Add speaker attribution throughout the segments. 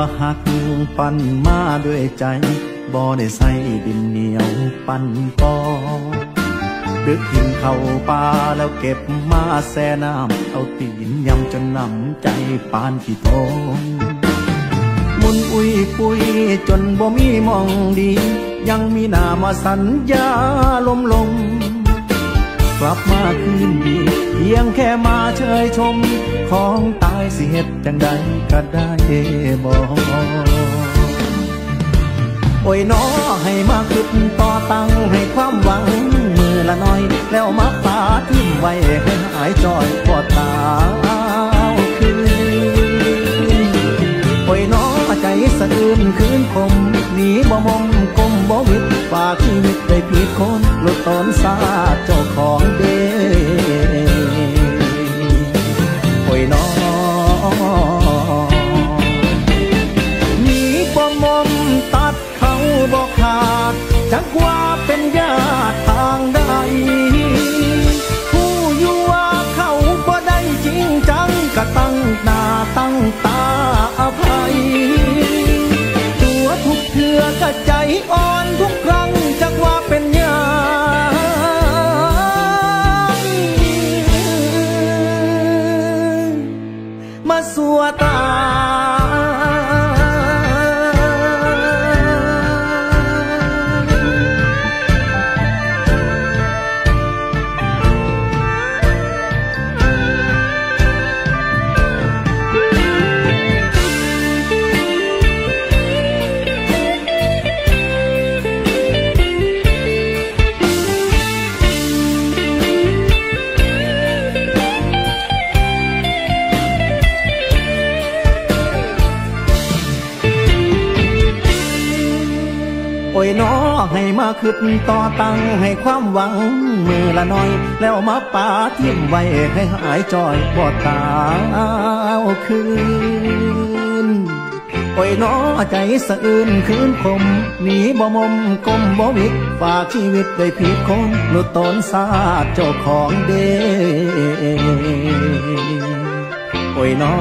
Speaker 1: หักปั่นมาด้วยใจบ่ได้ใส่ดินเหนียวปั่นปอดึกกินเข้าป่าแล้วเก็บมาแช่น้ำเอาตีนยำจนน้ำใจปานขี้ทงมุนอุ้ยปุยจนบ่มีมองดียังมีหน้ามาสัญญาลมลงกลับมาคืนดีเพียงแค่มาเชยชมของตายสิเหตุจังใดก็ได้บอกโอ้ยน้อให้มาขึ้นต่อตั้งให้ความหวังมือละน้อยแล้วมาปาทิ้งไว้ให้หายจอยปอดตาคืนโอ้ยน้อใจสะอื้นคืนคมหนีบ่มมกลมบ่วิดฝากชีวิตได้ผิดคนหลุดตนซาเจ้าของเด้โอ้ยน้อหนีบ่มมตัดเขาบ่ขาดจักว่าเป็นญาติทางใดผู้อยู่ว่าเขาบ่ได้จริงจังก็ตั้งหน้าตั้งตาอภัยตัวทุกเทื่อก็ใจอ่อนทุกครั้งจักว่าเป็นญาติมาสัวตาโอ้ยน้อให้มาขึ้นต่อตั้งให้ความหวังมือละน้อยแล้วมาปาทิ้งไว้ให้หายจอยปอดตาคืนโอ้ยน้อใจสะอื้นคืนคมหนีบ่มมกลมบ่วิดฝากชีวิตได้ผิดคนหลุดตนซาเจ้าของเด้โอ้ยน้อ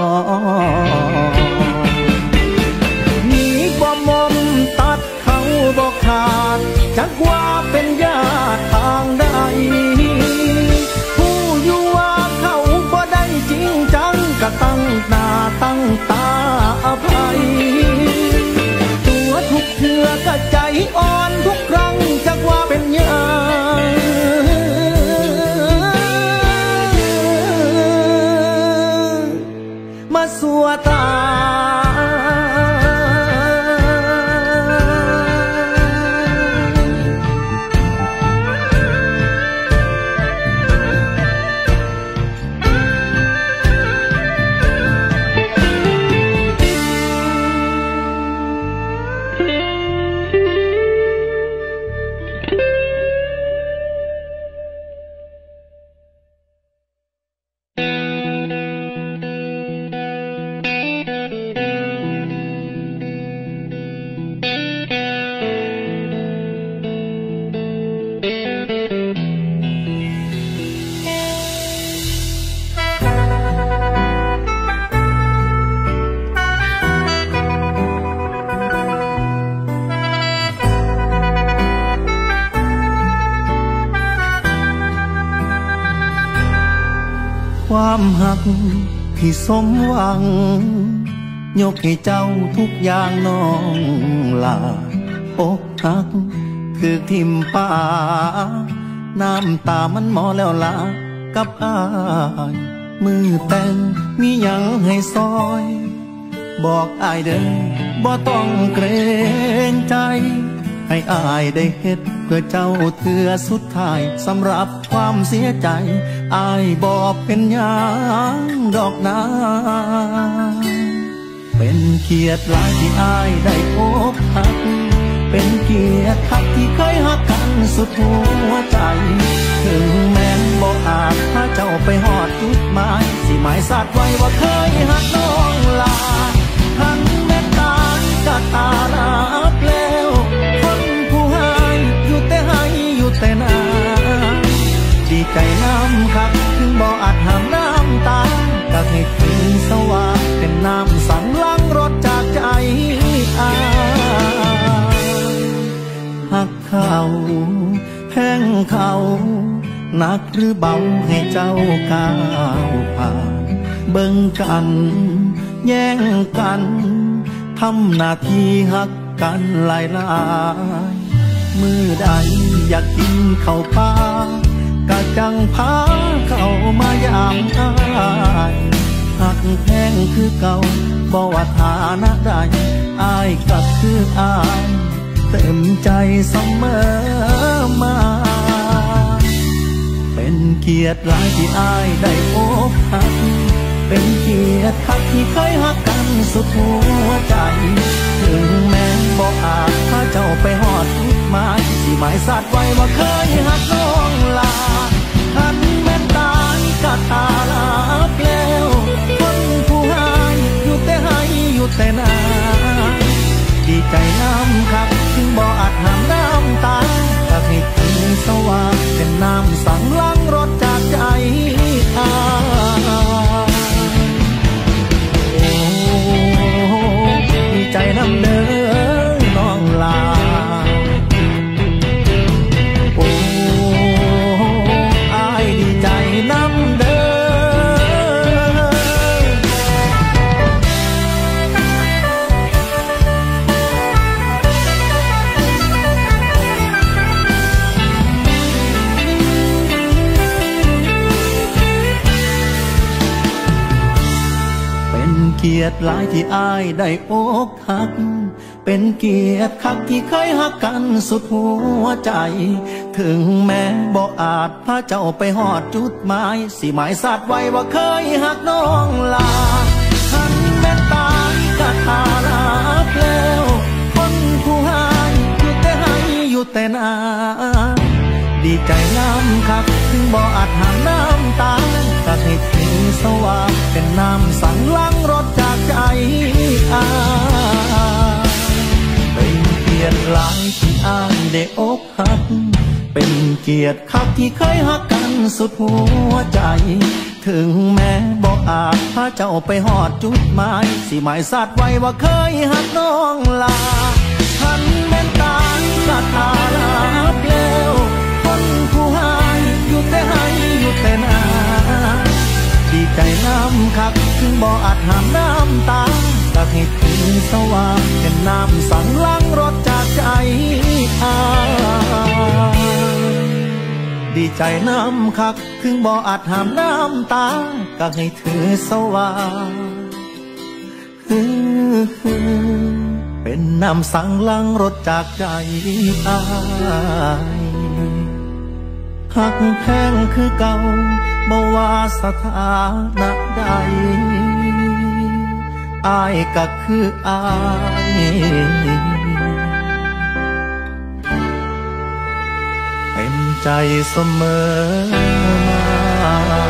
Speaker 1: หนีบ่มมตัดบ่ขาดจักว่าเป็นญาติทางใดผู้อยู่ว่าเขาบ่ได้จริงจังก็ตั้งหน้าตั้งตาอภัยตัวทุกเทื่อก็ใจอ่อนทุกครั้งจักว่าเป็นญาติมาสัวตาความหักที่สมหวังยกให้เจ้าทุกอย่างน้องลาอกหักคือทิมป่าน้ำตามันหมอแล้วลากับอายมือแต่งมีหยังให้ซอยบอกอายเด้อบ่ต้องเกรงใจให้อายได้เฮ็ดเพื่อเจ้าเทื่อสุดท้ายสำหรับความเสียใจอายบอกเป็นหยังดอกนาเป็นเกียรติหลายที่อายได้พบหักเป็นเกียรติหักที่เคยหักกันสุดหัวใจถึงแม้นบ่อาจพาเจ้าไปหอดจุดหมายสิหมายสัตว์ไว้ว่าเคยหักน้องลาหันแม่ตายก็ตาลาบแล้วคนผู้ให้อยู่แต่ให้อยู่แต่นาดีใจน้ำคักถึงบ่อาจห้ามน้ำตาก็ให้คืนสว่างเป็นน้ำสั่งล้างรถจากใจแห้งเขาหนักหรือเบาให้เจ้าก้าวผ่านเบิ่งกันแย่งกันทำหน้าที่หักกันหลายมือใดอยากกินข้าวปลากะจังพาเข้ามายามอายหักแพงคือเก่าบ่ว่าฐานะใดอายก็คืออายเต็มใจเสมอมาเป็นเกียรติหลายที่อายได้พบหักเป็นเกียรติคักที่เคยหักกันสุดหัวใจถึงแม้บ่อาจพาเจ้าไปหอดจุดหมายที่หมายสัตว์ไว้ว่าเคยหักน้องลาทันแม่นตายก็ตาลาเปล่าคนผู้หายอยู่แต่ให้อยู่แต่นาดีใจน้ำคักถึงบ่อาจห้ามน้ำตาอยากให้ถึงสว่างเป็นน้ำสั่งล้างรถจากใจอาดีใจน้ำเด้อน้องลาโอ้อายดีใจน้ำเด้อเกียรติหลายที่อายได้อกหักเป็นเกียรติคักที่เคยหักกันสุดหัวใจถึงแม้บ่อาจพาเจ้าไปหอดจุดหมายสิหมายสัตว์ไว้ว่าเคยหักน้องลาทันแม่ตายก็ตาลาเปล่าคนผู้หายอยู่แต่ให้อยู่แต่นาดีใจน้ำคักถึงบ่อาจหาน้ำตาก็ให้ถึงสว่างเป็นน้ำสั่งล้างรถจากใจอาเป็นเกียรติหลายที่อายได้อกหักเป็นเกียรติคักที่เคยหักกันสุดหัวใจถึงแม้บ่อาจพาเจ้าไปหอดจุดหมายสิหมายสัตว์ไว้ว่าเคยหักน้องลาทันแม่นตายก็ตาลาเปล่าคนผู้หายอยู่แต่ให้อยู่แต่นาดีใจน้ำคักถึงบ่อาจห้ามน้ำตาอยากให้ถึงสว่างเป็นน้ำสั่งล้างรถจากใจอาดีใจน้ำคักถึงบ่อาจห้ามน้ำตาอยากให้ถึงสว่างเป็นน้ำสั่งล้างรถจากใจอายหักแพงคือเก่าบ่ว่าสถานะใดอายก็คืออายเต็มใจเสมอมา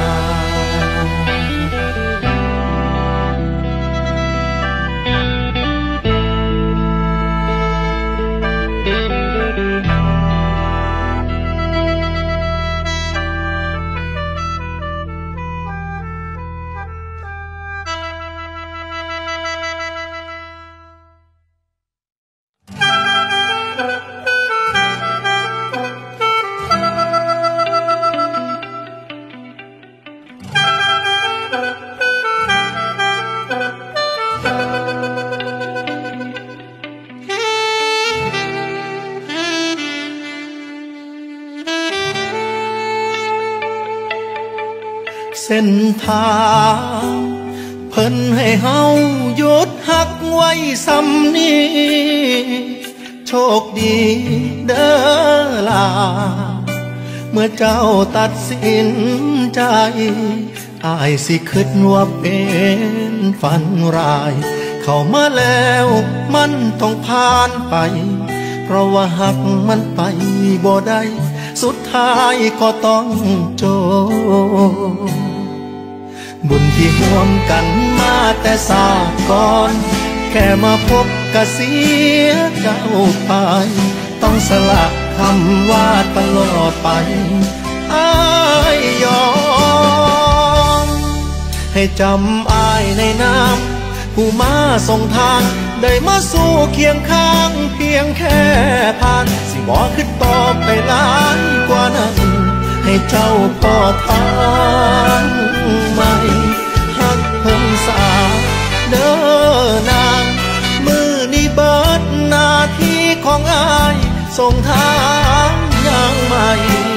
Speaker 1: เส้นทางเพิ่นให้เฮาหยุดหักไว้ซ้ำนี้โชคดีเด้อล่ะเมื่อเจ้าตัดสินใจอายสิคิดว่าเป็นฝันร้ายเข้ามาแล้วมันต้องผ่านไปเพราะว่าหักมันไปบ่ได้สุดท้ายก็ต้องจบบุญที่ร่วมกันมาแต่ศาสตร์ก่อนแค่มาพบก็เสียเจ้าไปต้องสละคำว่าตลอดไปอ้ายยอมให้จำอ้ายในน้ำผู้มาส่งทางได้มาสู้เคียงข้างเพียงแค่ผ่านสิบ่ขึ้นต่อไปหลายกว่านั้นให้เจ้าพอทางใหม่ฮักเพิ่งสาเด้อนางมือนี้เบิดหน้าที่ของอายส่งทางอย่างใหม่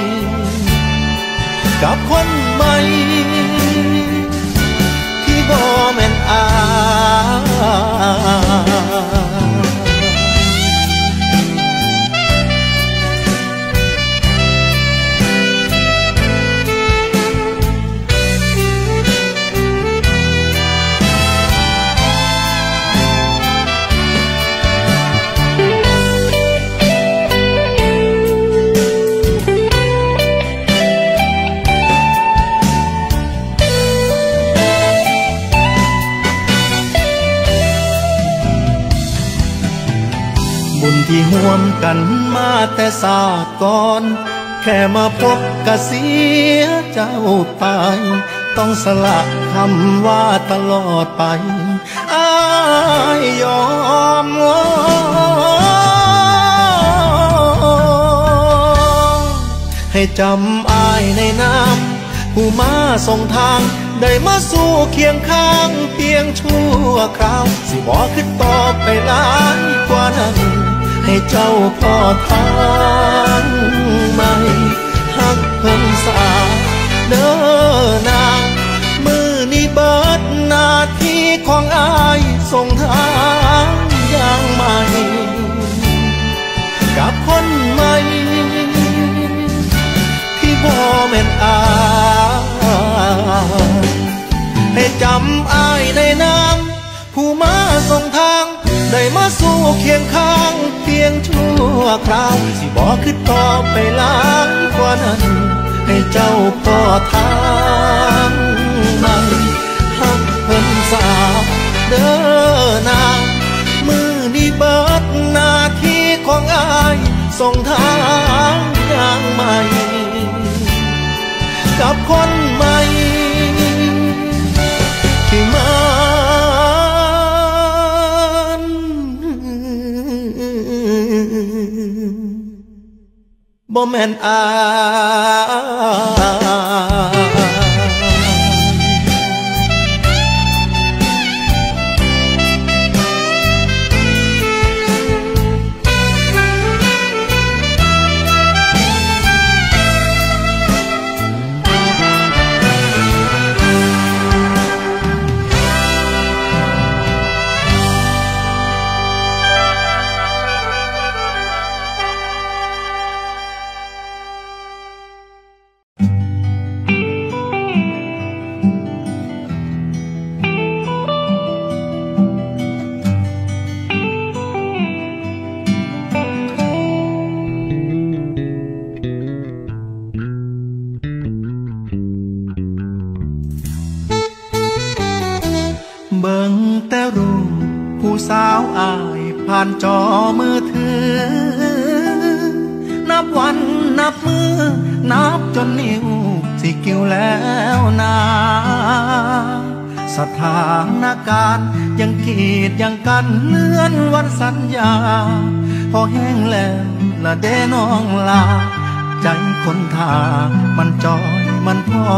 Speaker 1: กับคนใหม่ที่บ่แม่นอบุญที่ห่วมกันมาแต่ศาสตร์ก่อนแค่มาพบก็เสียเจ้าไปต้องสละคำว่าตลอดไปอ้ายยอมให้จำอ้ายในน้ำผู้มาส่งทางได้มาสู่เคียงข้างเพียงชั่วคราวสิบ่ขึ้นต่อไปหลายกว่านั้นให้เจ้าพอทางใหม่ฮักเพิ่งสาเด้อนางมือนี้เบิดหน้าที่ของอายส่งทางอย่างใหม่กับคนใหม่ที่บ่แม่นอายให้จำอายในนามผู้มาส่งทางได้มาสู่เคียงข้างเพียงชั่วคราวสิบ่ขึ้นต่อไปหลายกว่านั้นให้เจ้าพอทางใหม่ฮักเพิ่นสาเด้อนางมือนี้เบิดหน้าที่ของอายส่งทางอย่างใหม่กับคนใหม่ที่มันบ่แม่นอายเบิ่งแต่รูปผู้สาวอายผ่านจอมือถือนับวันนับมือนับจนนิ้วสิกิ้วแล้วนาสถานการณ์ยังกีดยังกันเลื่อนวันสัญญาพอแห้งแล้วละเด้น้องลาใจคนท่ามันจอยมันพอ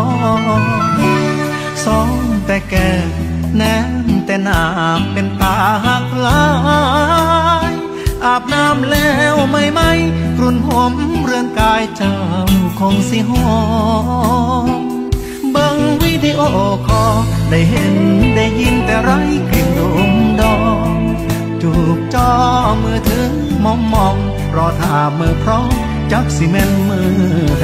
Speaker 1: สองแต่แก่แนมแต่หน้าเป็นตาหักลายอาบน้ำแล้วไม่กรุ่นหอมเรือนกายเจ้าคงสิหอมเบิ่งวิดีโอคอลได้เห็นได้ยินแต่ไรกลิ่นดมดองจูบจอมือถือมองรอท่ามือพร้อมจักสิแม่นมือใด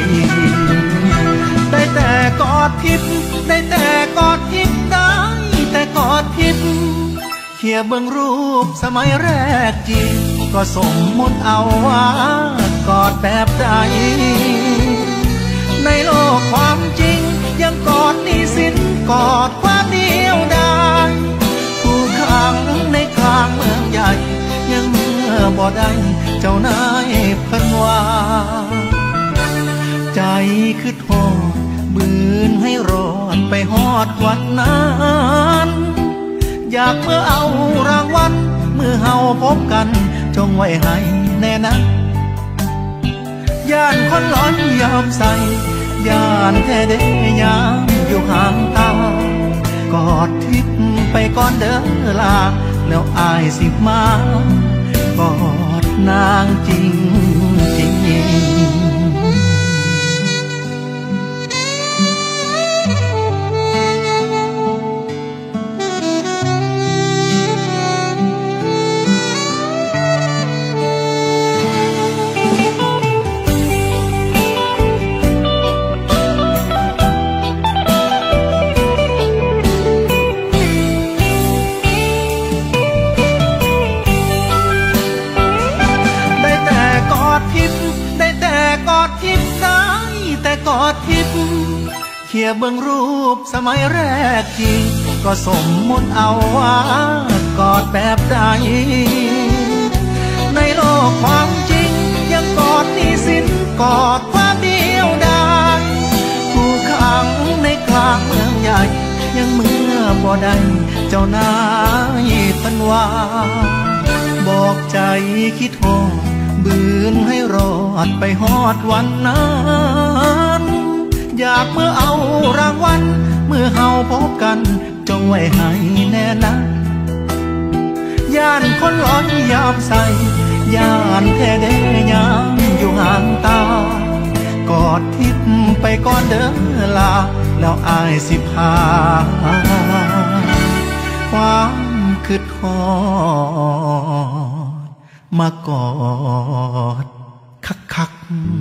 Speaker 1: ได้แต่กอดทิพย์ได้แต่กอดทิพย์ได้แต่กอดทิพย์เขียเบิ่งรูปสมัยแรกจีก็สมมุติเอาว่ากอดแบบใดในโลกความจริงยังกอดหนี้สินกอดความเดียวดายผู้ขังในกลางเมืองใหญ่ยังเมื่อบ่ได้เจ้านายเพิ่นว่าใจคือโทษบืนให้รอดไปฮอดวันนั้นอยากเมื่อเอารางวัลเมื่อเฮาพบกันจงไว้ให้แน่นะย่านคนร้อนยอมใส่ย่านแท้เด้ยามอยู่ห่างตากอดทิพย์ไปก่อนเด้อลาแล้วอายสิมากอดนางจริงจริงกอดทิพย์เขียเบื้องรูปสมัยแรกที่ก็สมมติเอาว่ากอดแบบใดในโลกความจริงยังกอดนี่สินกอดความเดียวดายผู้ขังในกลางเมืองใหญ่ยังเมื่อบ่ได้เจ้านายพันวาบอกใจคิดโทษบืนให้รอดไปฮอดวันนั้นอยากเมื่อเอารางวัลเมื่อเฮาพบกันจงไว้ให้แน่นะย่านคนร้อนยามใส่ย่านแท้เด้ยามอยู่ห่างตากอดทิพย์ไปก่อนเด้อลาแล้วอายสิพาความคิดฮอดมากอดคักๆ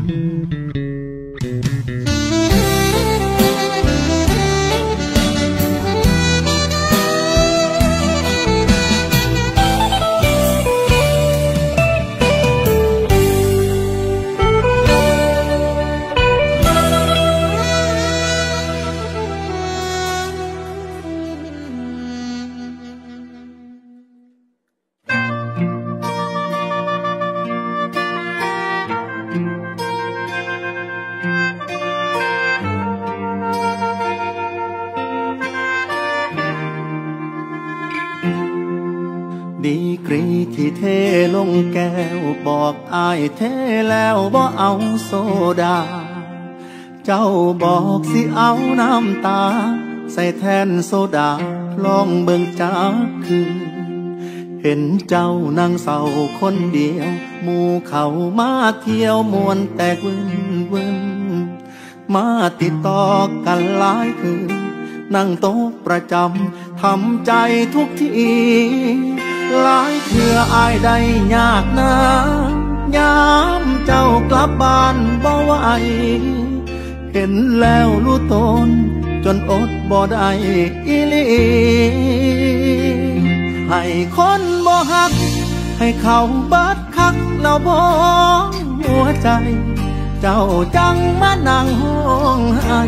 Speaker 1: ดีกรีที่เทลงแก้วบอกอายเทแล้วบ่เอาโซดาเจ้าบอกสิเอาน้ำตาใส่แทนโซดาลองเบิ่งจากคืนเห็นเจ้านั่งเศร้าคนเดียวหมู่เขามาเที่ยวมวนแตกวึนวึนมาติดต่อกันหลายคืนนั่งโต๊ะประจำทำใจทุกทีหลายเทื่ออายได้ยากนะยามเจ้ากลับบ้านบ่ไหวเห็นแล้วรู้ตนจนอดบ่ได้อีหลีให้คนบ่ฮักให้เขาบัดคักแล้วบ่หัวใจเจ้าจังมานั่งห้องไห้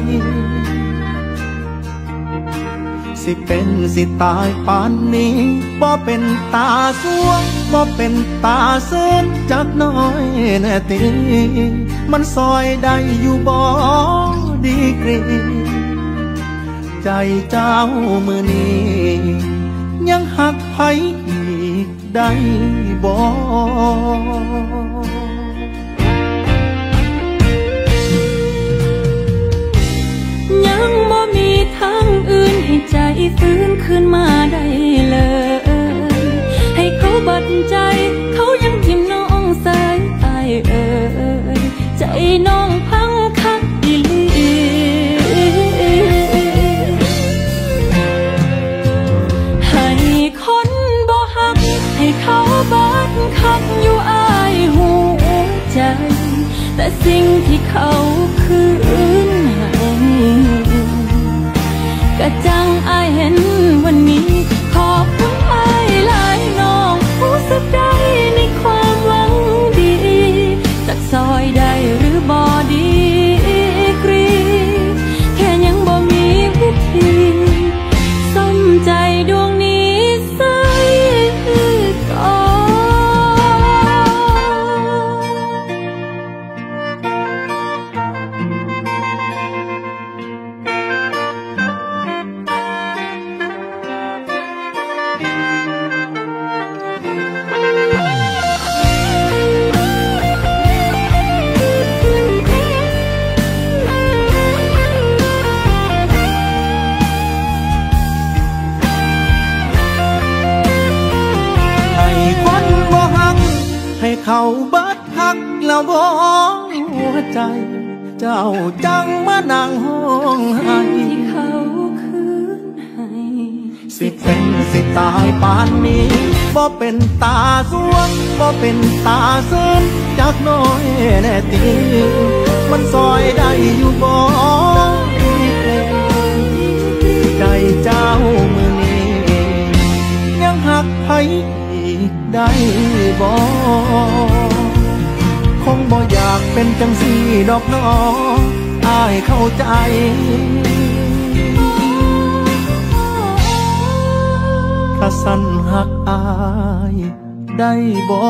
Speaker 1: สิเป็นสิตายปานนี้บ่เป็นตาสวงบ่เป็นตาเส้นจักน้อยแน่ตีมันซอยได้อยู่บ่ดีกรีใจเจ้ามือนี้ยังหักไผอีกได้บ่
Speaker 2: ยังบ่มีทางอื่นให้ใจฟื้นขึ้นมาได้เลยให้เขาบัดใจเขายังทิ่มน้องสายตายใจน้องพังคักอีหลีให้คนบ่ฮักให้เขาบัดคักอยู่อายหูใจแต่สิ่งที่เขาคืนให้กะจังอายเห็นวันนี้ขอบคุณอายหลายน้องผู้สึกได้ในความหวังดีจากซอยได้หรือบ่ดีกรีแค่ยังบ่มีวิธีสมใจดวงนี้ใส่ก่อน
Speaker 1: ใจเจ้าจังมานั่งห้องไห้
Speaker 2: ที่เขาคืนให้
Speaker 1: สิเป็นสิตายปานนี้บ่เป็นตาสวงบ่เป็นตาเสื่อมจากน้อยแน่ตีมันซอยได้อยู่บ่ใจเจ้ามือนี้ยังหักไผอีกได้บ่คงบ่อยากเป็นจังสี่ดอกน้ออายเข้าใจถ้าสั่นหักอายได้บ่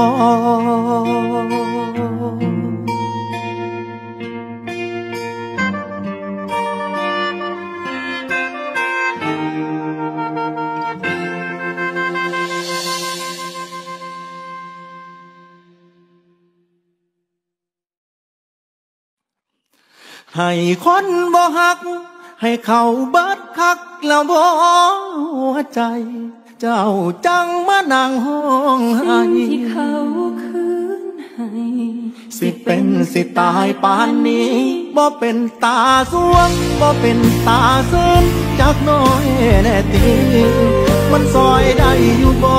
Speaker 1: ให้คนบ่หักให้เขาเบิดคักแล้วบ่หัวใจเจ้าจังมานั่งห้องไห้
Speaker 2: ที่เขาคืนให้
Speaker 1: สิเป็นสิตายปานนี้บ่เป็นตาสวงบ่เป็นตาเสื่อมจากน้อยแน่ตีมันซอยได้อยู่บ่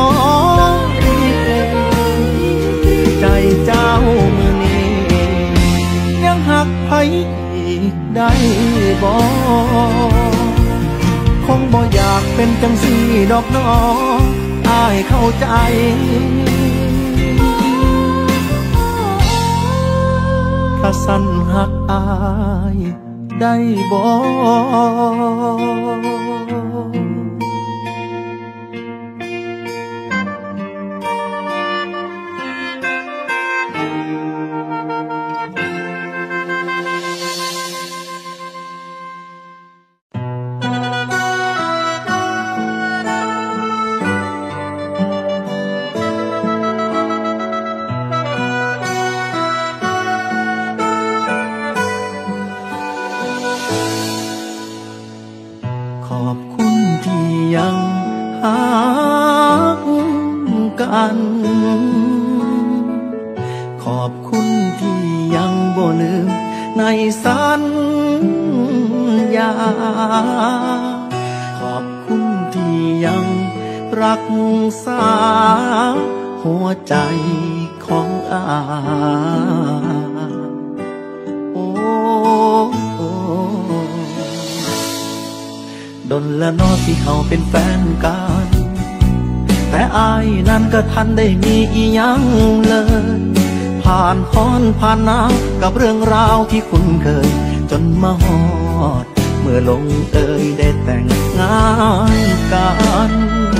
Speaker 1: ใจเจ้ามือนี้ยังหักไผได้บ่คงบ่อยากเป็นจังสี่ดอกน้ออายเข้าใจถ้าสั่นหักอายได้บ่ขอบคุณที่ยังหักกันขอบคุณที่ยังบ่ลืมในสัญญาขอบคุณที่ยังรักษาหัวใจของอาดนละนอที่เขาเป็นแฟนกันแต่อายนั้นก็ทันได้มีอีหยังเลยผ่านฮ้อนผ่านหนาวกับเรื่องราวที่คุ้นเคยจนมาฮอดเมื่อลงเอยได้แต่งงานกัน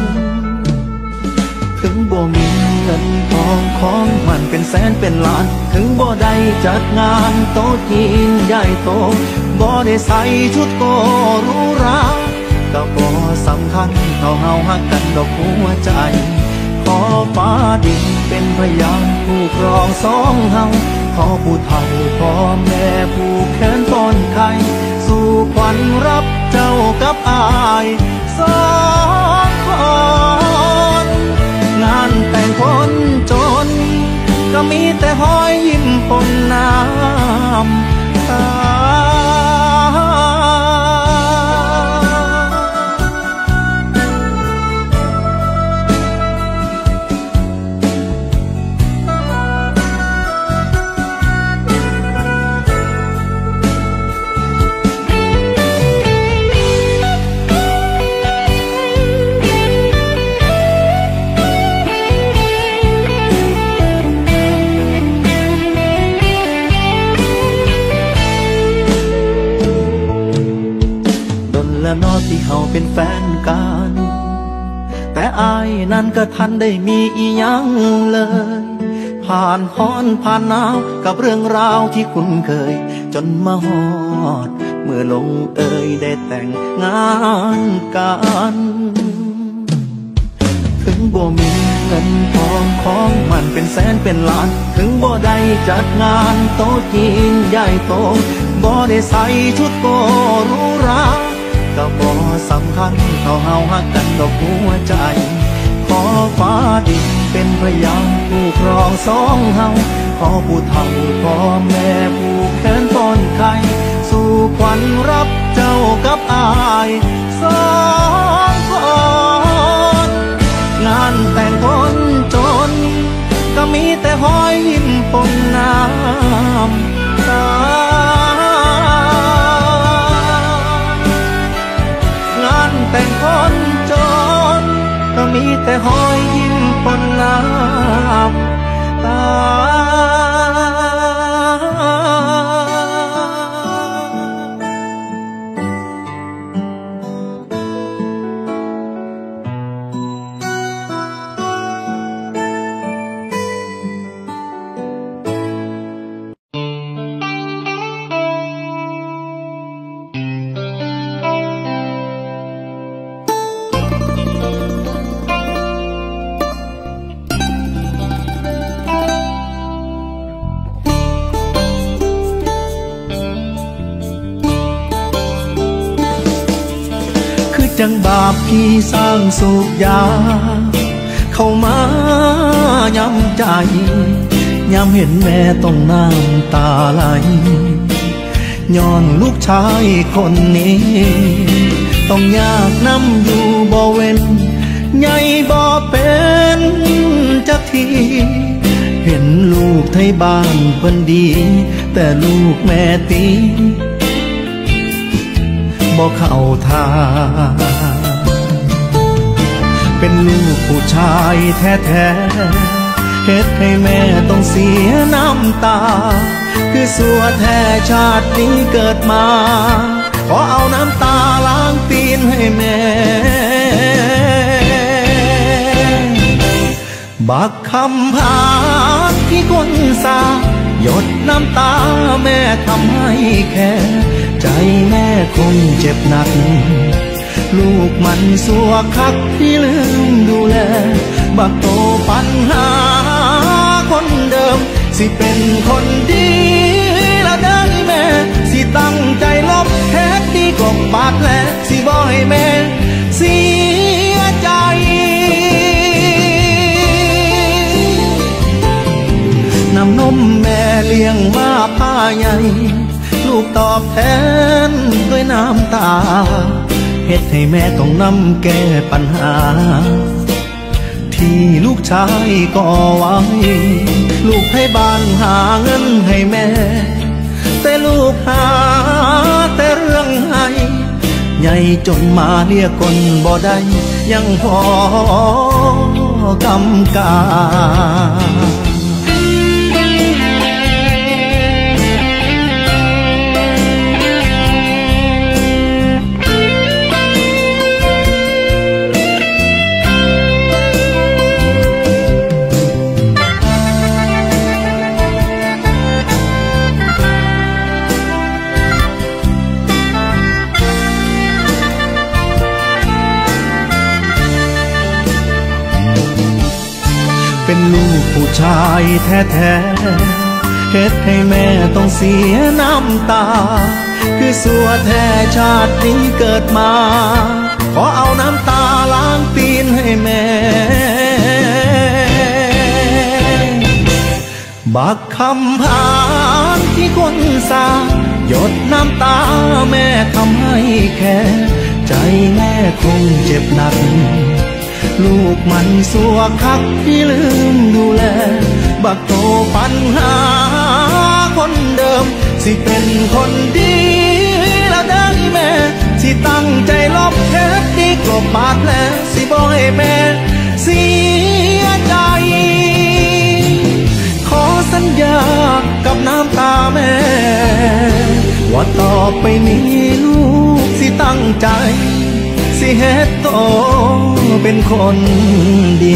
Speaker 1: ถึงบ่มีเงินทองของมันเป็นแสนเป็นล้านถึงบ่ได้จัดงานโต๊ะจีนใหญ่โตบ่ได้ใส่ชุดโกหรูหราก็บ่สำคัญเท่าเฮาฮักกันดอกหัวใจขอฟ้าดินเป็นพยานผู้ครองสองเฮาขอผู้เฒ่าพ่อแม่ผู้แขนต้นไข่สู่ขวัญรับเจ้ากับอายสองคนงานแต่งคนจนก็มีแต่หอยยิ้มปนน้ำตานอที่เขาเป็นแฟนกันแต่อายนั้นก็ทันได้มีอีหยังเลยผ่านฮ้อนผ่านหนาวกับเรื่องราวที่คุ้นเคยจนมาฮอดเมื่อลงเอยได้แต่งงานกันถึงบ่มีเงินทองของมันเป็นแสนเป็นล้านถึงบ่ได้จัดงานโต๊ะจีนใหญ่โตบ่ได้ใส่ชุดโกหรูหราก็บ่สำคัญเท่าเฮาฮักกันดอกหัวใจขอฟ้าดินเป็นพยานผู้ครองสองเฮาขขอผู้เฒ่าพ่อแม่ผู้แขนต้อนไข่สู่ขวัญรับเจ้ากับอายสองคนงานแต่งคนจนก็มีแต่หอยยิ้มปนน้ำตางานแต่งคนจนก็มีแต่หอยยิ้มปนน้ำตาจังบาปพี่สร้างสูบยาเข้ามายำใจยำเห็นแม่ต้องน้ำตาไหลย้อนลูกชายคนนี้ต้องยากน้ำอยู่บ่เว้นใหญ่บ่เป็นจักทีเห็นลูกไทยบ้านเพิ่นดีแต่ลูกแม่ตีบ่เข้าทางเป็นลูกผู้ชายแท้ๆเฮ็ดให้แม่ต้องเสียน้ำตาคือสัวแท้ชาตินี้เกิดมาขอเอาน้ำตาล้างตีนให้แม่บักคำพาที่คนสาหยดน้ำตาแม่ทำให้แค่ใจแม่คงเจ็บหนักลูกมันสัวคักที่ลืมดูแลบักโตปัญหาคนเดิมสิเป็นคนดีละได้แม่สิตั้งใจลบแท้ดีกว่าบาดแผลสิบ่ให้แม่เสียใจน้ำนมแม่เลี้ยงมาผ้าใหญ่ลูกตอบแทนด้วยน้ำตาเฮ็ดให้แม่ต้องนำแก้ปัญหาที่ลูกชายก่อไว้ลูกให้บ้านหาเงินให้แม่แต่ลูกหาแต่เรื่องให้ใหญ่จนมาเรียกคนบ่ได้ยังพอกำกาเป็นลูกผู้ชายแท้ๆเฮ็ดให้แม่ต้องเสียน้ำตาคือสัวแท้ชาตินี้เกิดมาขอเอาน้ำตาล้างตีนให้แม่บักคำพานที่คนสาหยดน้ำตาแม่ทำให้แค่ใจแม่คงเจ็บหนักลูกมันสัวคักที่ลืมดูแลบักโตปัญหาคนเดิมสิเป็นคนดีแล้วได้แม่สิตั้งใจลบเท็จดีกลบบาดแผลสิบ่ให้แม่เสียใจขอสัญญากับน้ำตาแม่ว่าต่อไปนี้ลูกสิตั้งใจสิเฮ็ดโตเป็นคนดี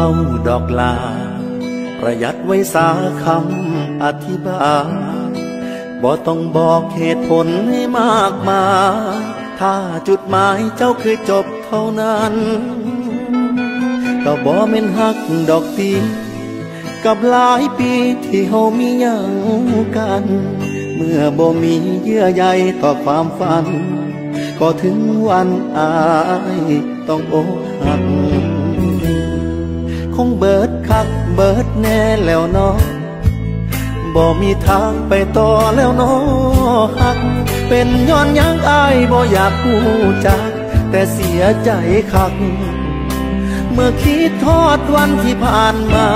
Speaker 1: ดอกลาประหยัดไว้สาคำอธิบายบ่ต้องบอกเหตุผลให้มากมายถ้าจุดหมายเจ้าคือจบเท่านั้นก็บ่แม่นฮักดอกตีกับหลายปีที่เฮามีหยังกันเมื่อบ่มีเยื่อใยต่อความฝันก็ถึงวันอายต้องอกหักคงเบิดคักเบิดแน่แล้วเนาะบ่มีทางไปต่อแล้วเนาะฮักเป็นย้อนยังอายบ่อยากรู้จักแต่เสียใจคักเมื่อคิดทอดวันที่ผ่านมา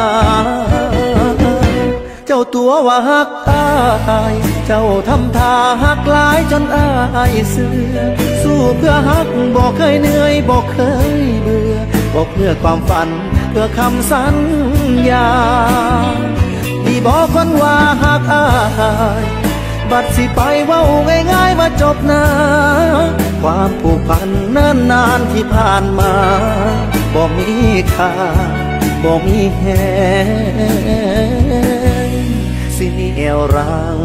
Speaker 1: เจ้าตัวว่าฮักอายเจ้าทำท่าฮักหลายจนอายเสื่อสู้เพื่อฮักบ่เคยเหนื่อยบ่เคยเบื่อบ่เพื่อความฝันเพื่อคำสัญญาที่บอกคนว่าฮักอายบัดสิไปเว้าง่ายๆมาจบนะความผูกพันเนิ่นนานที่ผ่านมาบ่มีค่าบ่มีแหงสิเหนี่ยวรั้ง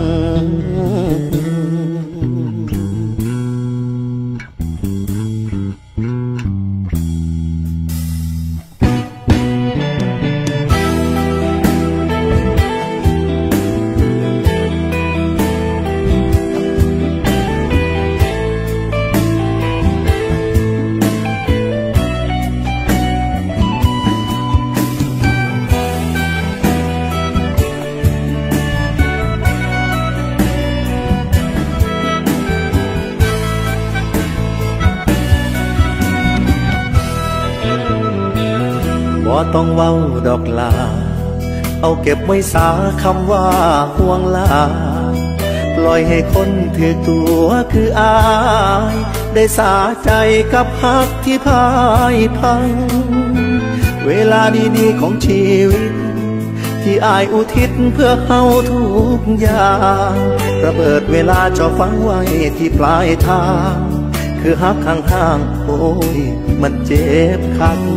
Speaker 1: บ่ต้องเว้าดอกลาเอาเก็บไว้สาคำว่าห่วงลาปล่อยให้คนถือตัวคืออายได้สาใจกับฮักที่พ่ายพังเวลาดีๆของชีวิตที่อายอุทิศเพื่อเฮาทุกอย่างระเบิดเวลาจะฝังไว้ที่ปลายทางคือฮักห่างๆโอ้ยมันเจ็บคัก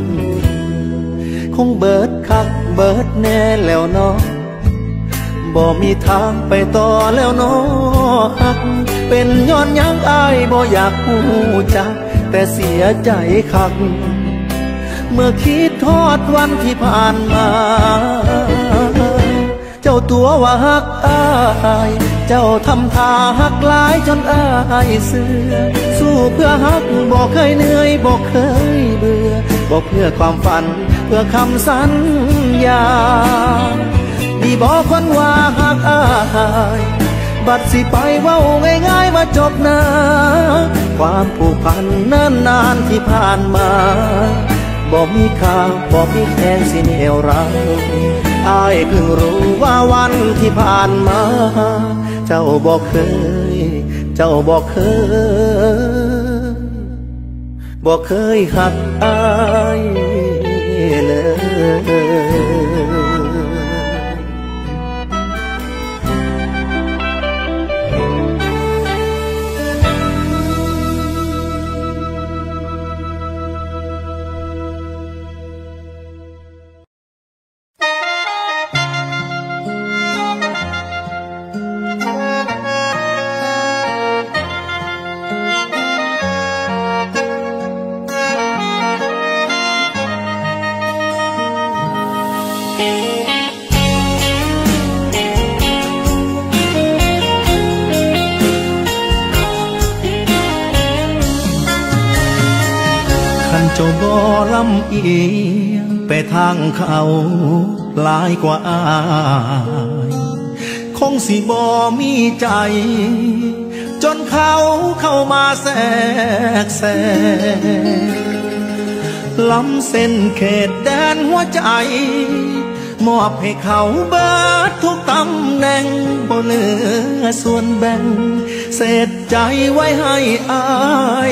Speaker 1: คงเบิดคักเบิดแน่แล้วเนาะบ่มีทางไปต่อแล้วเนาะฮักเป็นย้อนยังอายบ่อยากรู้จักแต่เสียใจคักเมื่อคิดทอดวันที่ผ่านมาเจ้าตัวว่าฮักอายเจ้าทำท่าฮักหลายจนอายเสื่อสู้เพื่อฮักบ่เคยเหนื่อยบ่เคยเบื่อบ่เพื่อความฝันเพื่อคำสัญญาที่บอกคนว่าฮักอายบัดสิไปเว้าง่ายๆมาจบนะความผูกพันเนิ่นนานที่ผ่านมาบ่มีค่าบ่มีแค่สิเหนี่ยวรั้งอายเพิ่งรู้ว่าวันที่ผ่านมาเจ้าบอกเคยเจ้าบอกเคยบอกเคยหักอายเลยเจ้าบ่ลำเอียงไปทางเขาหลายกว่าอายคงสิบ่มีใจจนเขาเข้ามาแทรกแซงล้ำเส้นเขตแดนหัวใจมอบให้เขาเบิดทุกตำแหน่งบ่เหลือส่วนแบ่งเศษใจไว้ให้อาย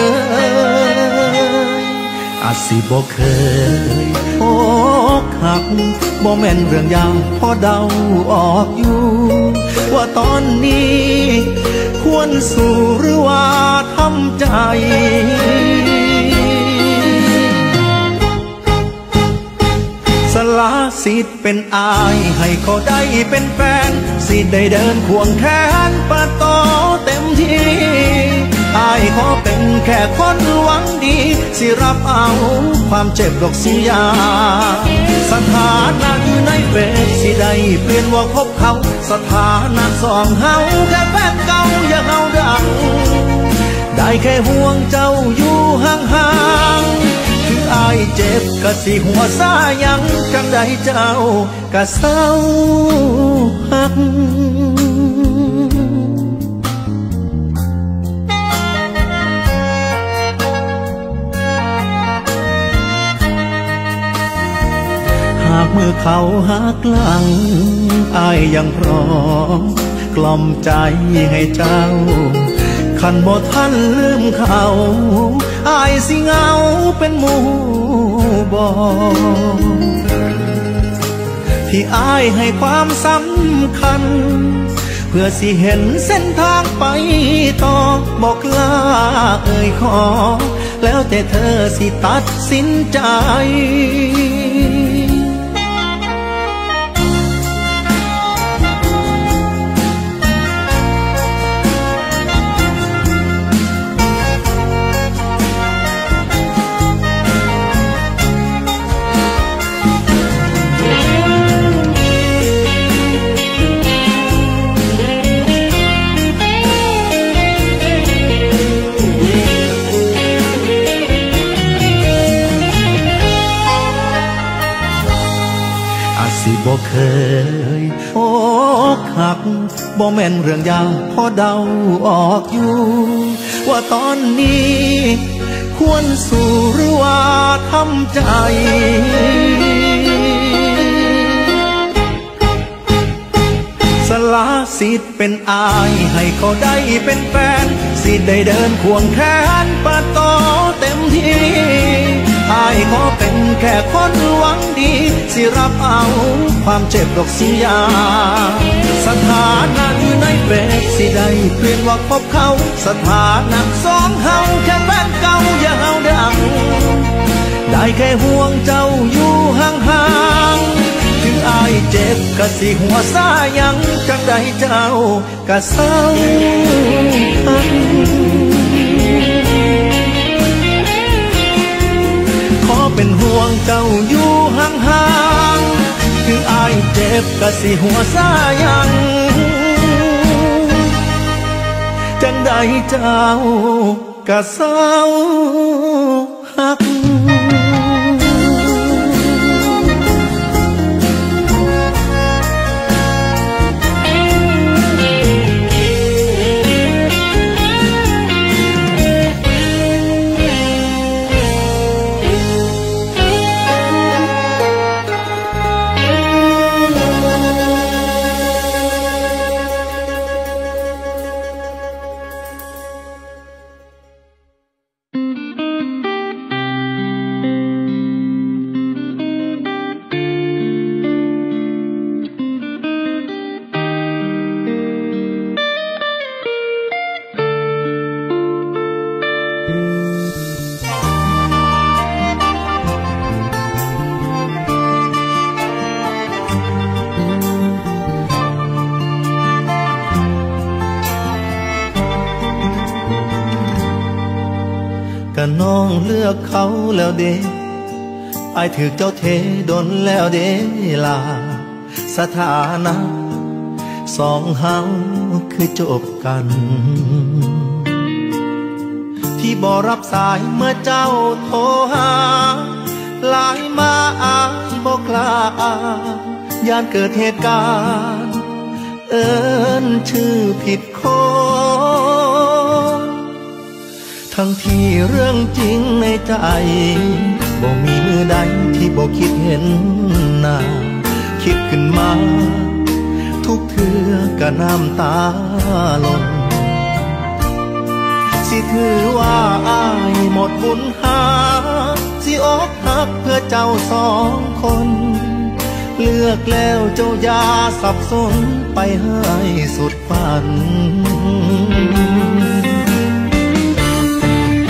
Speaker 1: เลยอาจสิบ่เคยอกหักบ่แม่นเรื่องยากพอเดาออกอยู่ว่าตอนนี้ควรสู้หรือว่าทำใจละสิทธิ์เป็นอายให้เขาได้เป็นแฟนสิได้เดินควงแขนปะต่อเต็มที่อายขอเป็นแค่คนหวังดีสิรับเอาความเจ็บดอกสิยาสถานะอยู่ในเฟซสิได้เปลี่ยนว่าคบเขาสถานะสองเฮาแค่แฟนเก่าอย่าเฮาดังได้แค่ห่วงเจ้าอยู่ห่างๆถึงอายเจ็บกะสิหัวซายังจังได้เจ้ากะเศร้าหักหากมือเขาหักหลังอายยังพร้อมกล่อมใจให้เจ้าคันบ่ทันลืมเขาอายสิเหงาเป็นหมู่บ่ที่อายให้ความสำคัญเพื่อสิเห็นเส้นทางไปต่อบอกลาเอ่ยขอแล้วแต่เธอสิตัดสินใจบ่เคยอกหักบ่แม่นเรื่องยากพอเดาออกอยู่ว่าตอนนี้ควรสู้หรือว่าทำใจสละสิทธิ์เป็นอายให้เขาได้เป็นแฟนสิได้เดินควงแขนปะต่อเต็มที่อายขอเป็นแค่คนหวังดีสิรับเอาความเจ็บดอกสิยาสถานะอยู่ในเฟซสิได้เปลี่ยนว่าคบเขาสถานะสองเฮาแค่แฟนเก่าอย่าเฮาดังได้แค่ห่วงเจ้าอยู่ห่างๆถึงอายเจ็บกะสิหัวซายังจังได้เจ้ากะเศร้าขอเป็นห่วงเจ้าอยู่ห่างๆถึงอายเจ็บกะสิหัวซายังจังได้เจ้ากะเศร้าหักก็น้องเลือกเขาแล้วเด้อายถือเจ้าเทดนแล้วเด้ลาสถานะสองเฮาคือจบกันที่บ่รับสายเมื่อเจ้าโทรหาไลน์มาอายบ่กล้าย่านเกิดเหตุการณ์เอิ้นชื่อผิดคนทั้งที่เรื่องจริงในใจบ่มีมือใดที่บ่คิดเห็นหน้าคิดขึ้นมาทุกเทื่อก็น้ำตาหล่นสิถือว่าอายหมดบุญหาสิอกหักเพื่อเจ้าสองคนเลือกแล้วเจ้าอย่าสับสนไปให้สุดฝัน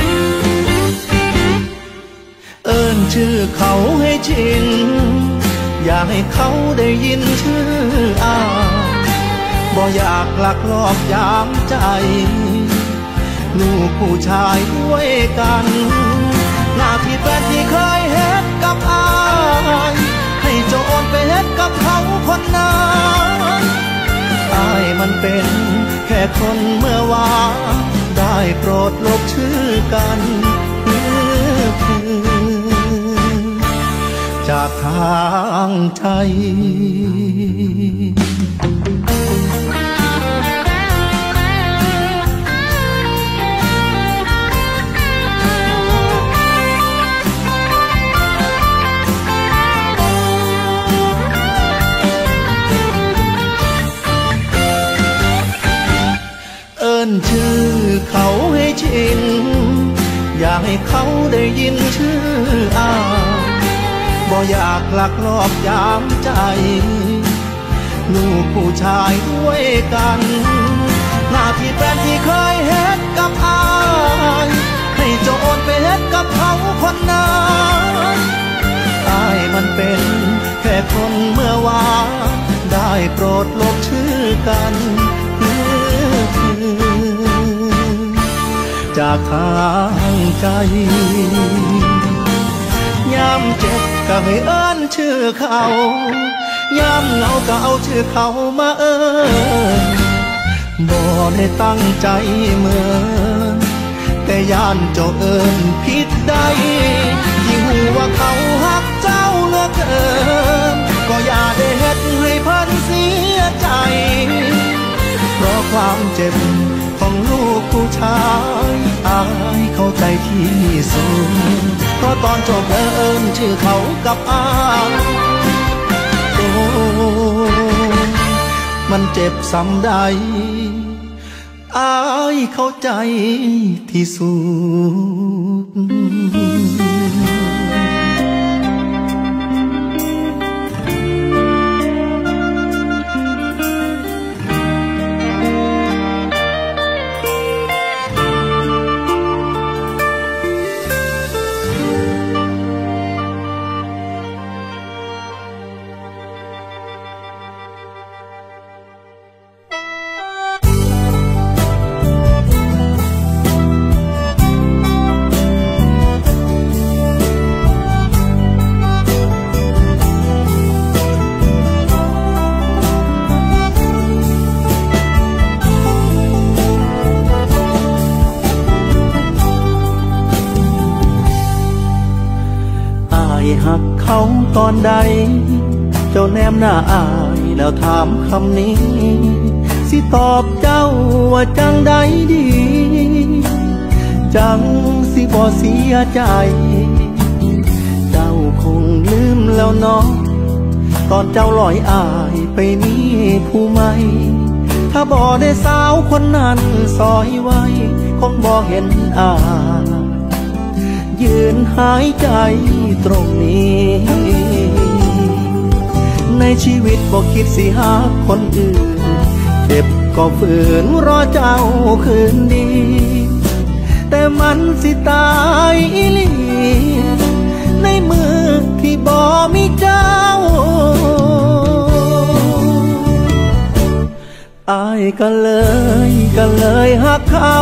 Speaker 1: เอิ้นชื่อเขาให้ชินอยากให้เขาได้ยินชื่ออายบ่อยากลักลอบยามใจลูกผู้ชายด้วยกันหน้าที่แฟนที่เคยเฮ็ดกับอายให้โจรไปเฮ็ดกับเขาคนนั้นอายมันเป็นแค่คนเมื่อวานได้โปรดลบชื่อกันจากทางใจชื่อเขาให้ชินอยากให้เขาได้ยินชื่ออายบ่อยากลักลอบยามใจลูกผู้ชายด้วยกันหน้าที่แฟนที่เคยเฮ็ดกับอายให้โจรไปเฮ็ดกับเขาคนนั้นอายมันเป็นแค่คนเมื่อวานได้โปรดลบชื่อกันจากทางใจยามเจ็บก็ให้เอิ้นชื่อเขายามเหงาก็เอาชื่อเขามาเอิ้นบ่ได้ตั้งใจเหมือนแต่ย่านเจ้าเอิ้นผิดใดยิ่งหูว่าเขาฮักเจ้าเหลือเกินก็อย่าได้เฮ็ดให้เพิ่นเสียใจเพราะความเจ็บของลูกผู้ชายอายเข้าใจที่สุดเพราะตอนจบเอิ้นชื่อเขากับอายโอ้มันเจ็บซ้ำใดอายเข้าใจที่สุดหักเขาตอนใดเจ้าแนมหน้าอายแล้วถามคำนี้สิตอบเจ้าว่าจังใดดีจังสิบ่เสียใจเจ้าคงลืมแล้วเนาะตอนเจ้าลอยอายไปมีผู้ใหม่ถ้าบ่ได้สาวคนนั้นซอยไว้คงบ่เห็นอายยืนหายใจตรงนี้ในชีวิตบอกคิดสิหาคนอื่นเจ็บก็ฝืนรอเจ้าคืนดีแต่มันสิตายอีหลีในมือที่บ่มีเจ้าอายก็เลยหักเขา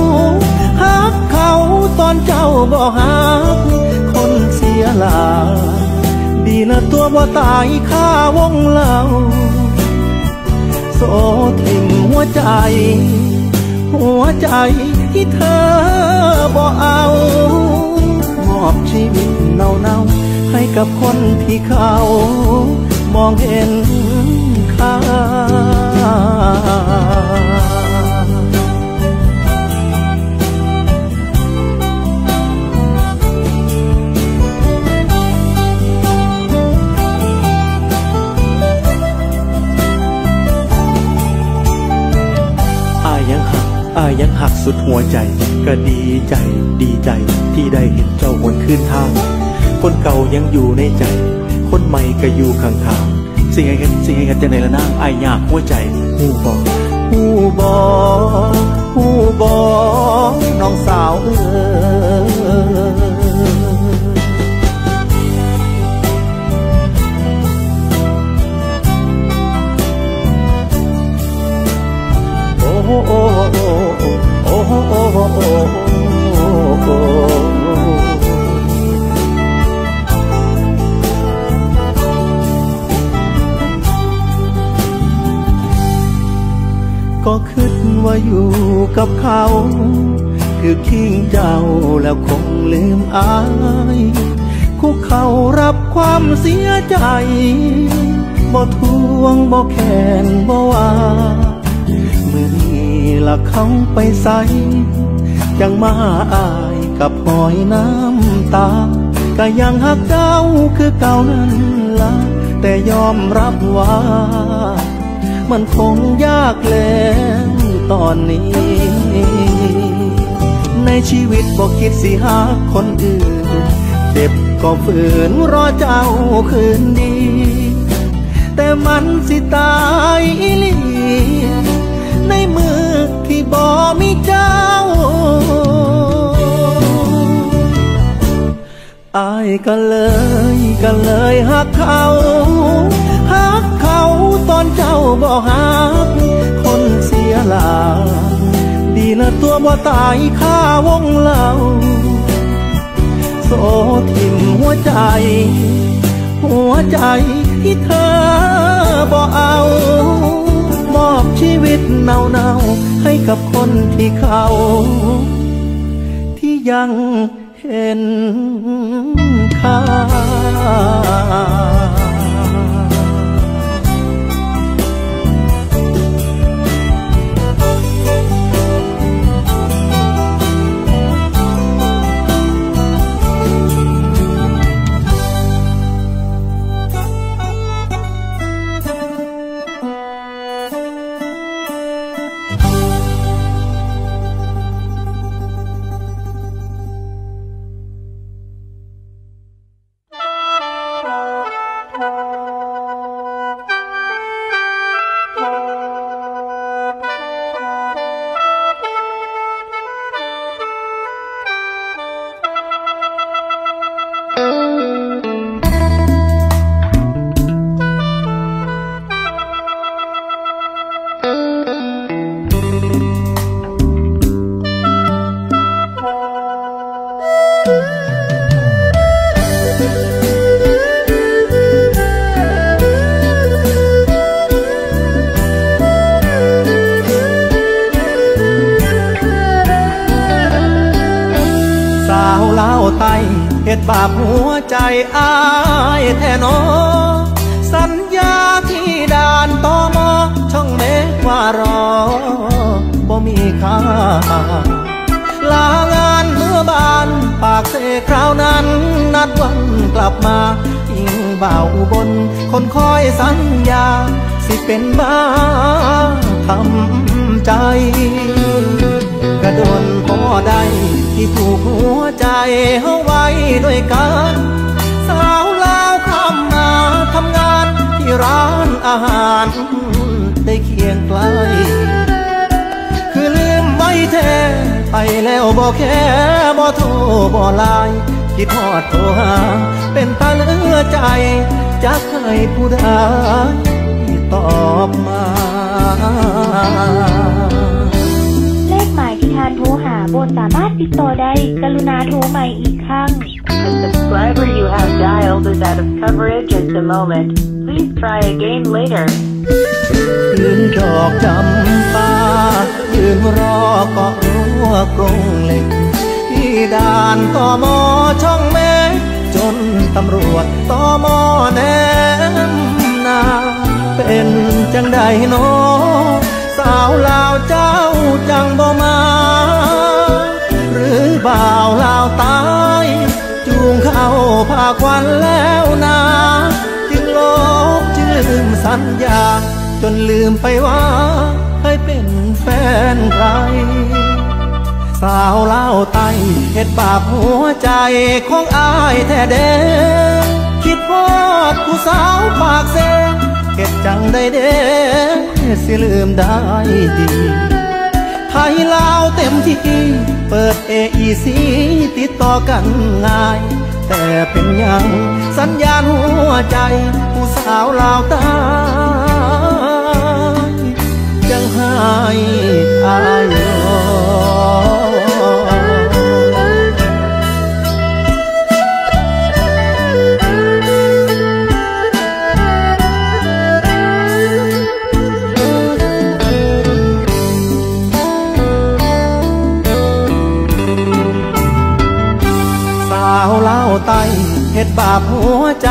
Speaker 1: ตอนเจ้าบ่หักคนเสียหลายดีละตัวบ่ตายค่าวงเล่าโสถิ่มหัวใจที่เธอบ่เอามอบชีวิตเน่าๆให้กับคนที่เขามองเห็นค่ายังหักสุดหัวใจก็ดีใจที่ได้เห็นเจ้าวนคืนทางคนเก่ายังอยู่ในใจคนใหม่ก็อยู่ข้างๆสิ่งไอ้กันจะในละนางอายยากหัวใจหูบอน้องสาวก็คิดว่าอยู่กับเขาคือทิ้งเจ้าแล้วคงลืมอายคุกเขารับความเสียใจบ่ทวงบ่แค้นบ่ว่ามือนี้ละเขาไปใส่จังมาอายกับหอยน้ำตาก็ยังหักเจ้าคือเก่านั้นละแต่ยอมรับว่ามันคงยากแล้วตอนนี้ในชีวิตบอกคิดสิหาคนอื่นเจ็บก็ฝืนรอเจ้าคืนดีแต่มันสิตายอีหลีในมือที่บ่มีเจ้าอายก็เลยหักเขาตอนเจ้าบ่หักคนเสียหลาดีละตัวบ่ตายค่าวงเล่าโซทิ่มหัวใจที่เธอบ่เอามอบชีวิตเน่าให้กับคนที่เขาที่ยังเห็นค่าเฮ็ดบาปหัวใจอายแท้นอสัญญาที่ด่านตม.ช่องเมฆว่ารอบ่มีค่าลางานเมื่อบานปากเสคราวนั้นนัดวันกลับมาทิ้งบ่าวอุบลคนคอยสัญญาสิเป็นบ้าทำใจกระโดนพอได้ที่ผูกหัวใจเฮาไว้ด้วยกันสาวลาวข้ามมาทำงานที่ร้านอาหารได้เคียงไกลคือลืมไว้แท้ไปแล้วบ่แค่บ่โทรบ่ไลน์คิดฮอดโทรหาเป็นตาเหลือใจจะเคยผู้ใดตอบมา
Speaker 3: เลขหมายที่ท่านโทรหาบนสามารถติดต่อได้กรุณาโทรใหม่อีกครั้ง
Speaker 4: The subscriber you have dialed is out of coverage at the moment. Please try again later.
Speaker 1: ยืนดอกจำปายืนรอเกาะรั้วกรงเหล็กที่ด่านตม.ช่องเมฆจนตำรวจตม.แนมนาเป็นจังใดโนสาวลาวเจ้าจังบ่มาหรือบ่าวลาวตายจูงเข้าพาควันแล้วนาจึงลบจึงลืมสัญญาจนลืมไปว่าให้เป็นแฟนใครสาวลาวไต้เฮ็ดบาปหัวใจของอายแท้เด้คิดพอดผู้สาวปากเซเฮ็ดจังได้เด้สิลืมได้ดีไทยลาวเต็มที่เปิด AEC ติดต่อกันง่ายแต่เป็นยังสัญญาณหัวใจผู้สาวลาวใต้ยังให้อาย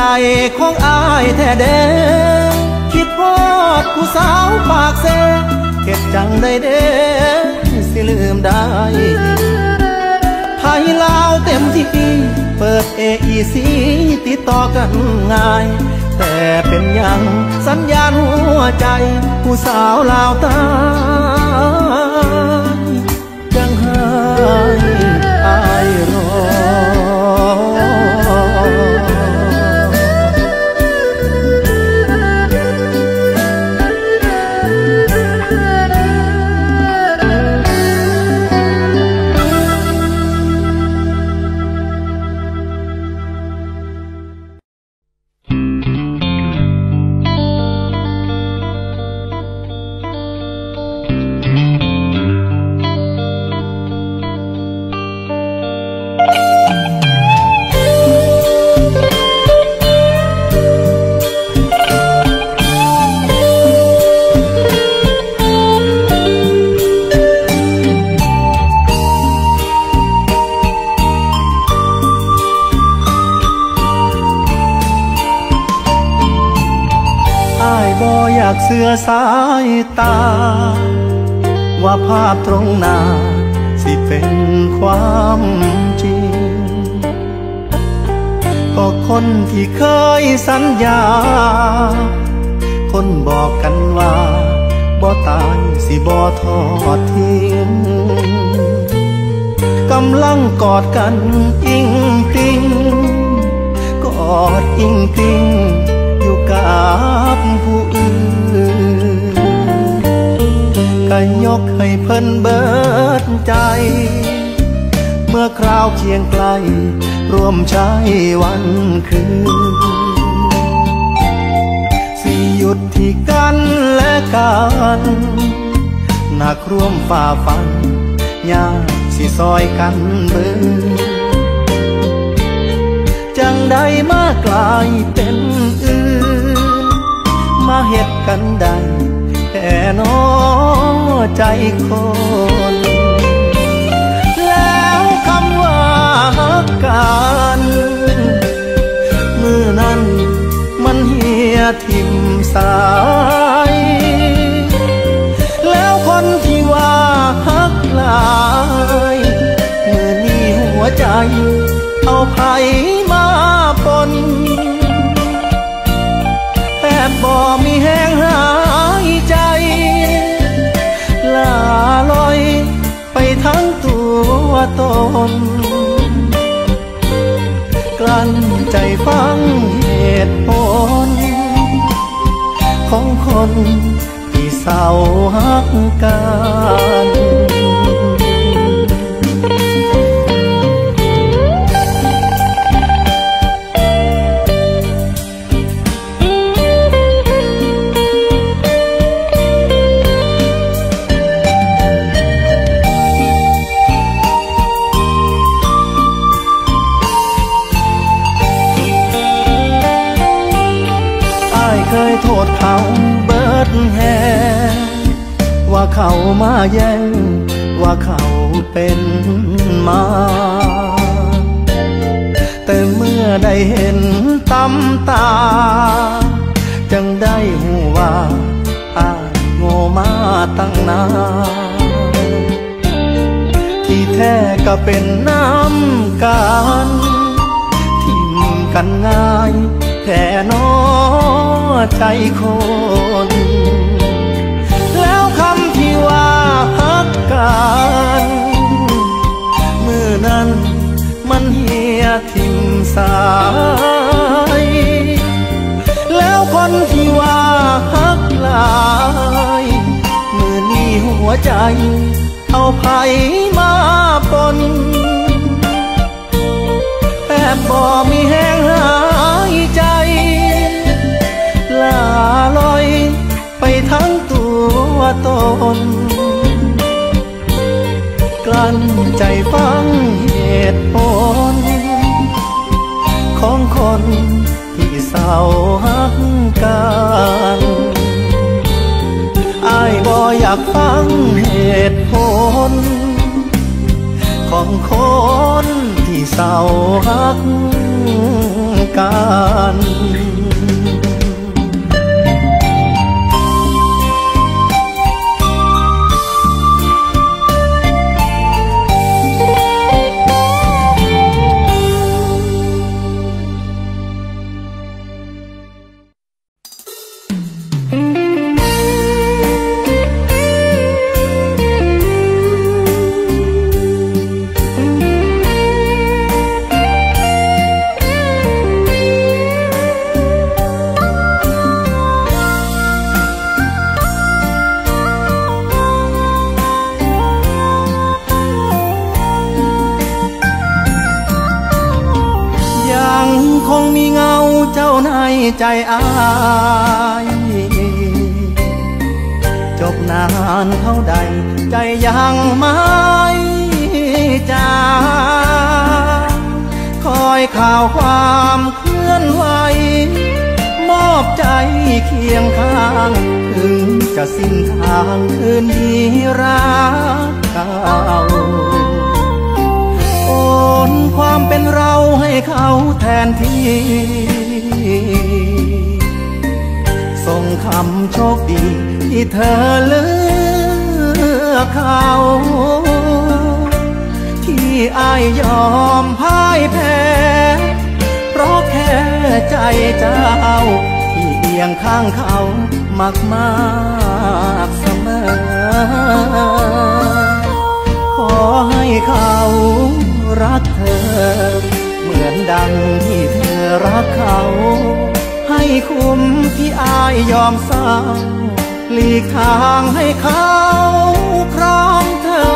Speaker 1: ของอายแท้เด้คิดฮอดผู้สาวปากเซ่เฮ็ดจังได้เด้สิลืมได้ไทยลาวเต็มที่เปิด AEC ติดต่อกันง่ายแต่เป็นยังสัญญาณหัวใจผู้สาวลาวตายยังให้อายรอเสื้อสายตาว่าภาพตรงหน้าสิเป็นความจริงก็คนที่เคยสัญญาคนบอกกันว่าบ่ตายสิบ่ทอดทิ้งกำลังกอดกันอิงติงกอดอิงติงอยู่กับผู้อื่นก็ยกให้เพิ่นเบิดใจเมื่อคราวเคียงไกลร่วมใช้วันคืนสิหยุดที่กันและกันหนักร่วมฝ่าฟันยากสิซอยกันเบิดจังได้มากลายเป็นอื่นมาเฮ็ดกันได้แต่น้อใจคนแล้วคำว่าฮักกันมือนั้นมันเหี่ยทิ่มสายแล้วคนที่ว่าฮักหลายมือนี้หัวใจเอาไผมาปนแทบบ่มีแห้งหายใจลาลอยไปทั้งตัวตนกลั้นใจฟังเหตุผลของคนที่เศร้าฮักกันโทษเขาเบิดแฮว่าเขามาแย่งว่าเขาเป็นมาแต่เมื่อได้เห็นตำตาจังได้หูว่าอ้ายโง่มาตั้งนานที่แท้ก็เป็นน้ำกันทิ่มกันง่ายแค่น้อใจคนแล้วคำที่ว่าฮักกันมือนั้นมันเหี่ยทิ่มสายแล้วคนที่ว่าฮักหลายมือนี้หัวใจเอาไผมาปนแทบบ่มีแห้งหายใจลาลอยไปทั้งตัวตนกลั้นใจฟังเหตุผลของคนที่เศร้าฮักกันอ้ายบ่อยากฟังเหตุผลของคนที่เศร้าฮักกันคงมีเงาเจ้าในใจอ้ายจบนานเท่าใดใจยังไม่จางคอยข่าวความเคลื่อนไหวมอบใจเคียงข้างถึงจะสิ้นทางคืนดีรักเก่าโอนความเป็นเราให้เขาแทนที่ส่งคำโชคดีที่เธอเลือกเขาที่อายยอมพ่ายแพ้เพราะแค่ใจเจ้าที่เอียงข้างเขามากเสมอขอให้เขารักเธอเหมือนดังที่เธอรักเขาให้คุ้มที่อายยอมสร้างหลีกทางให้เขาครองเธอ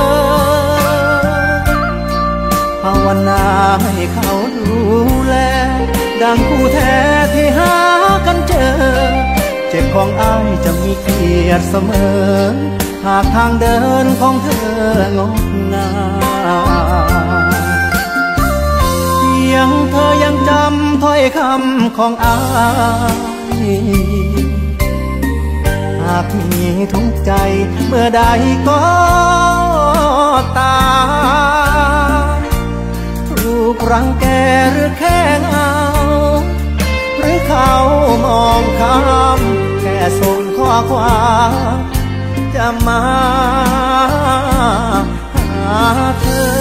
Speaker 1: ภาวนาให้เขาดูแลดังคู่แท้ที่หากันเจอเจ็บของอายจะมีเกียรติเสมอหากทางเดินของเธองดงามเพียงเธอยังจำถ้อยคำของอายหากมีทุกข์ใจเมื่อใดก็ตามถูกรังแกหรือแค่เงาหรือเขามองข้ามแค่ส่งข้อความจะมาหาเธอ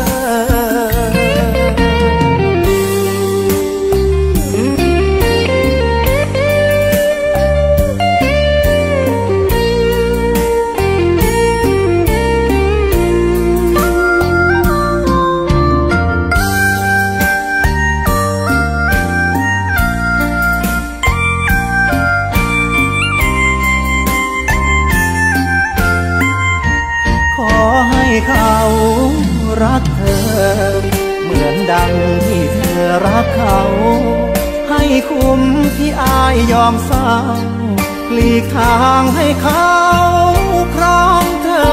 Speaker 1: เขารักเธอเหมือนดังที่เธอรักเขาให้คุ้มที่อายยอมสร้างหลีกทางให้เขาครองเธอ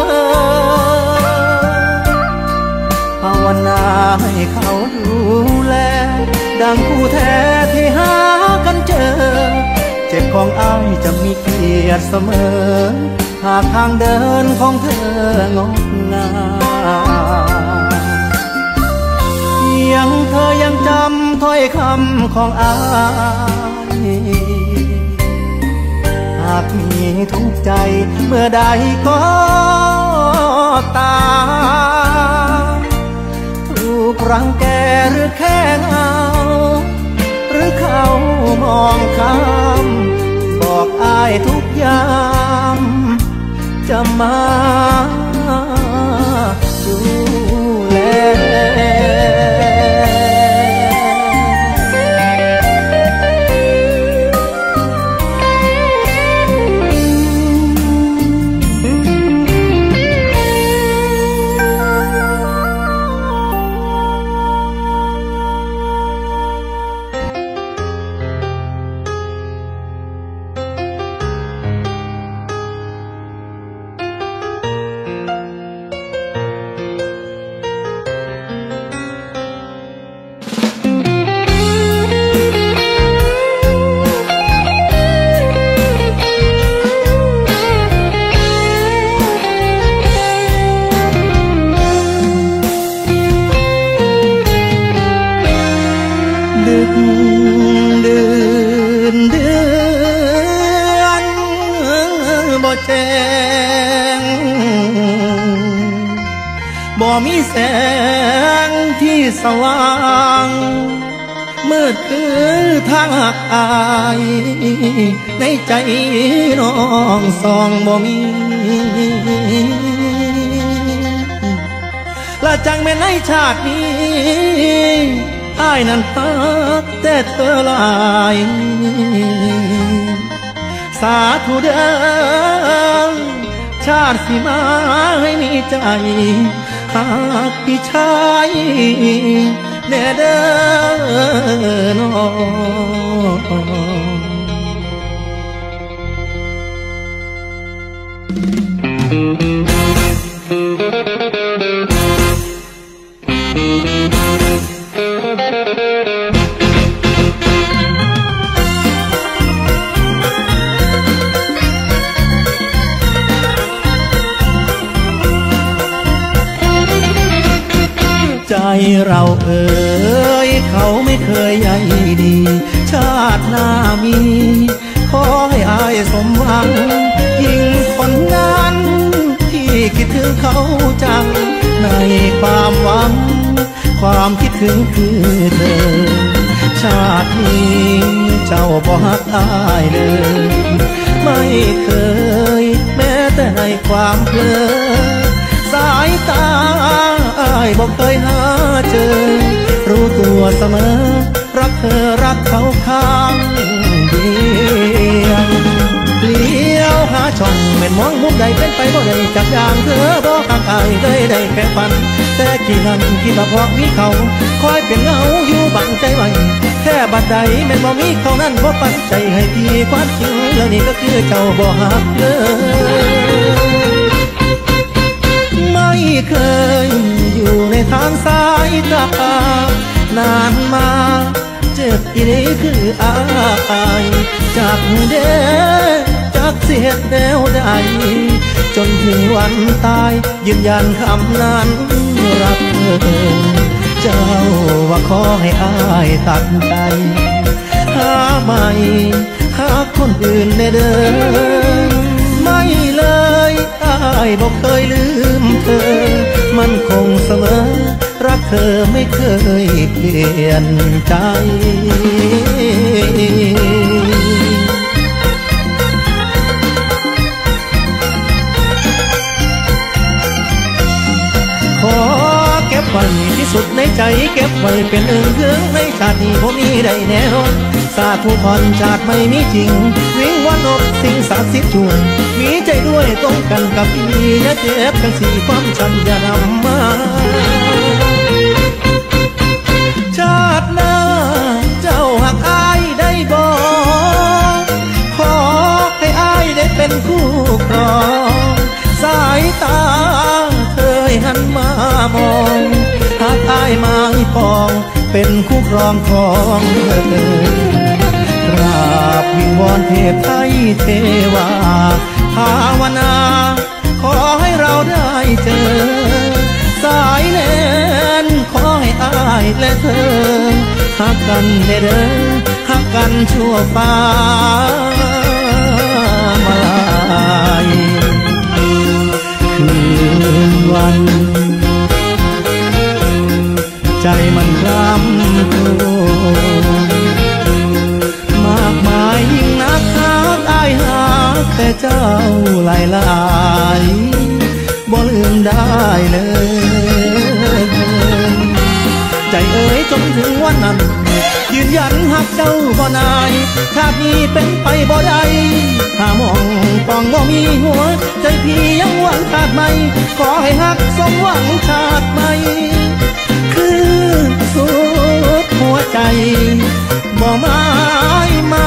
Speaker 1: ภาวนาให้เขาดูแลดังคู่แท้ที่หากันเจอเจ็บของอายจะมีเกียรติเสมอหากทางเดินของเธองดงามเพียงเธอยังจำถ้อยคำของอายหากมีทุกข์ใจเมื่อใดก็ตามถูกรังแกหรือแค่เงาหรือเขามองข้ามบอกอายทุกอย่างจะมาดูแลบ่แจ้งบ่มีแสงที่สว่างมืดคือทางหักอายในใจน้องสองบ่มีและจังแม่นในชาตินี้อ้ายนั้นฮักแต่เธอหลายสาธุเด้อชาติสิมาให้มีใจหากพี่ชายแน่เด้อน้ใจเราเขาไม่เคยใยดีชาติหน้ามีขอให้อายสมหวังยิ่งคนนั้นที่คิดถึงเขาจังในความหวังความคิดถึงคือเธอชาตินี้เจ้าบ่ฮักอายเลยไม่เคยแม้แต่ในความเพลิดสายตาอ้ายบอกเคยหาเจอรู้ตัวเสมอรักเธอรักเขาข้างเดียวเลี้ยวหาช่องเม็นมองมุมใดเป็นไปบ่ได้จากอย่างเธอบอกห่างอายเลยได้แค่ฝันแต่กี่นั้นคิดว่าพอมีเขาคอยเป็นเงาอยู่บังใจไว้แค่บัดใดแม่นบ่มีเขานั้นบ่ปันใจให้พี่ความจริงแล้วนี่ก็คือเจ้าบ่ฮักเลยไม่เคยอยู่ในทางสายตานานมาเจ็บอีนี้คืออายจากเด้จากเสียดแนวใดจนถึงวันตายยืนยันคำนั้นรักเธอเจ้าว่าขอให้อายตัดใจหาใหม่หาคนอื่นในเดิมไม่เลยอายบอกเคยลืมเธอมันคงเสมอรักเธอไม่เคยเปลี่ยนใจขอเก็บไว้ที่สุดในใจเก็บไว้เป็นเรื่องในชาตินี้ผมมีได้แน่นอนสาธุพรชาติไม่มีจริงวิงวันอกสิ่งศักดิ์สิทธิ์ช่วยมีใจด้วยตรงกันกับพี่อย่าเจ็บทั้งสี่ความช้ำอย่านำมาชาติหน้าเจ้าหักอายได้บ่ขอให้อายได้เป็นคู่ครองสายตาเคยหันมามองหากอายมาปองเป็นคู่ครองของเธอกราบวิงวอนเทพไทยเทวาภาวนาขอให้เราได้เจอสายแน่นขอให้อายและเธอหักกันเด้อหักกันชั่วฟ้ามาลายคืนวันใจมันคล้ำครวญมากมายยิ่งนักหากอายหาแต่เจ้าหลายหลายบ่ลืมได้เลยใจเอ๋ยจนถึงวันนั้นยืนยันหักเจ้าบ่นายชาตินี้เป็นไปบ่ได้หามองปองบ่มีหัวใจพี่ยังหวังชาติใหม่ขอให้หักสมหวังชาติใหม่คือสุดหัวใจบ่หมายมา